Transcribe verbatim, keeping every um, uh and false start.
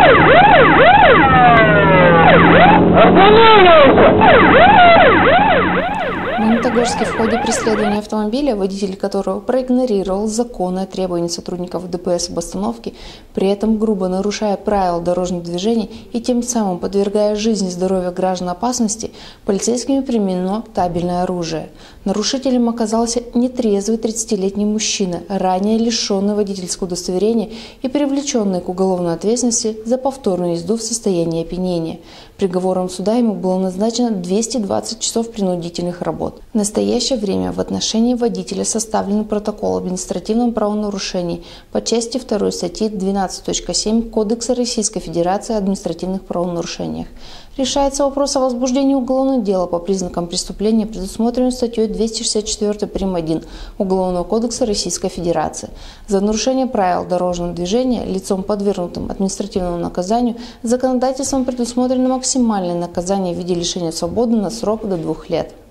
В Магнитогорске в ходе преследования автомобиля, водитель которого проигнорировал законные требования сотрудников ДПС об остановке, при этом грубо нарушая правила дорожного движения и тем самым подвергая жизнь и здоровье граждан опасности, полицейскими применено табельное оружие. Нарушителем оказался нетрезвый тридцатилетний мужчина, ранее лишенный водительского удостоверения и привлеченный к уголовной ответственности за повторную езду в состоянии опьянения. Приговором суда ему было назначено двести двадцать часов принудительных работ. В настоящее время в отношении водителя составлен протокол об административном правонарушении по части второй статьи двенадцать точка семь Кодекса Российской Федерации о административных правонарушениях. Решается вопрос о возбуждении уголовного дела по признакам преступления, предусмотренным статьей двести шестьдесят четыре прим. один Уголовного кодекса Российской Федерации. За нарушение правил дорожного движения лицом, подвергнутым административному наказанию, законодательством предусмотрено максимальное наказание в виде лишения свободы на срок до двух лет.